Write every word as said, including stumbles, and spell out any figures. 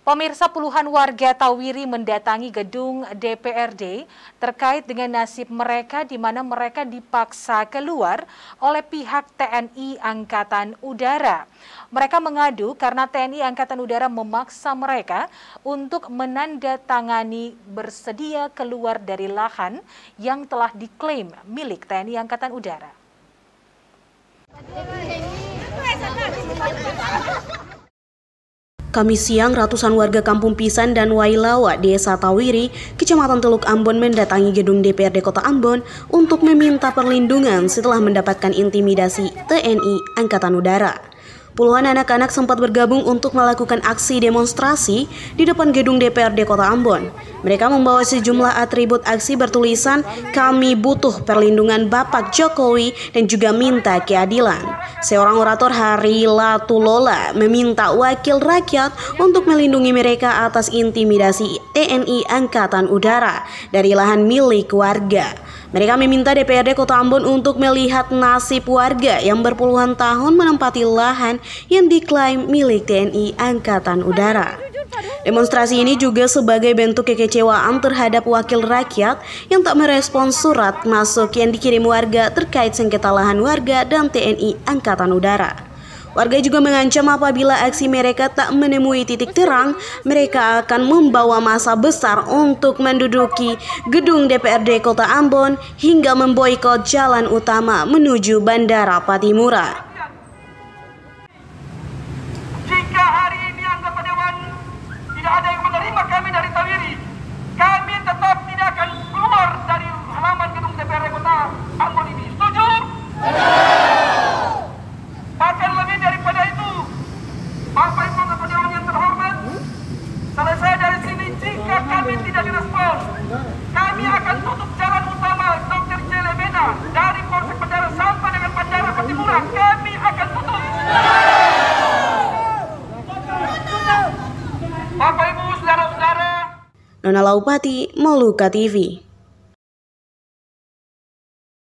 Pemirsa, puluhan warga Tawiri mendatangi gedung D P R D terkait dengan nasib mereka di mana mereka dipaksa keluar oleh pihak T N I Angkatan Udara. Mereka mengadu karena T N I Angkatan Udara memaksa mereka untuk menandatangani bersedia keluar dari lahan yang telah diklaim milik T N I Angkatan Udara. Kamis siang, ratusan warga Kampung Pisan dan Wailawa, Desa Tawiri, Kecamatan Teluk Ambon mendatangi gedung D P R D Kota Ambon untuk meminta perlindungan setelah mendapatkan intimidasi T N I Angkatan Udara. Puluhan anak-anak sempat bergabung untuk melakukan aksi demonstrasi di depan gedung D P R D Kota Ambon. Mereka membawa sejumlah atribut aksi bertulisan "Kami butuh perlindungan Bapak Jokowi" dan juga minta keadilan. Seorang orator, Hari Latulola, meminta wakil rakyat untuk melindungi mereka atas intimidasi T N I Angkatan Udara dari lahan milik warga. Mereka meminta D P R D Kota Ambon untuk melihat nasib warga yang berpuluhan tahun menempati lahan yang diklaim milik T N I Angkatan Udara. Demonstrasi ini juga sebagai bentuk kekecewaan terhadap wakil rakyat yang tak merespons surat masuk yang dikirim warga terkait sengketa lahan warga dan T N I Angkatan Udara. Warga juga mengancam apabila aksi mereka tak menemui titik terang, mereka akan membawa massa besar untuk menduduki gedung D P R D Kota Ambon hingga memboikot jalan utama menuju Bandara Patimura. Jika hari ini anggota Dewan tidak ada yang menerima kami dari Tawiri, kami tetap tidak akan keluar dari halaman gedung D P R D Kota Ambon ini. Setuju? Bahkan lebih daripada itu, Bapak Ibu anggota Dewan yang terhormat, selesai dari sini jika kami tidak direspon, kami akan tutup jalan utama Dokter Jelebena dari Polsek Bandara sampai dengan Bandara Patimura. Kami akan tutup. Bapak Ibu, saudara-saudara. Nona Laupati, Moluka T V.